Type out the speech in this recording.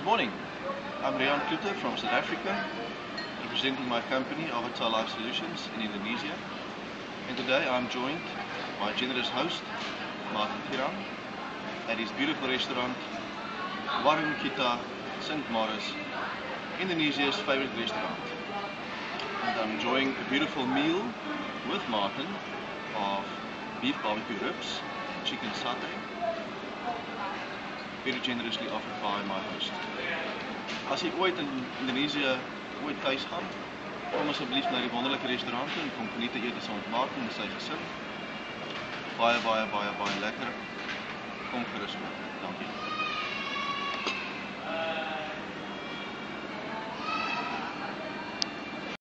morning, I'm Waroeng Kita from South Africa, representing my company, Avatar Life Solutions in Indonesia. And today I'm joined by generous host, Martin at his beautiful restaurant, Waroeng Kita, St. Moritz, Indonesia's favorite restaurant. And I'm enjoying a beautiful meal with Martin of beef barbecue ribs, chicken satay, very generously offered by my host. As jy ooit in Indonesië ooit thuis gaan, kom asseblief na die wonderlike restaurante en kom geniet ete saam met Martin en sy gesin. Baie lekker. Kom gerus ook. Dankie.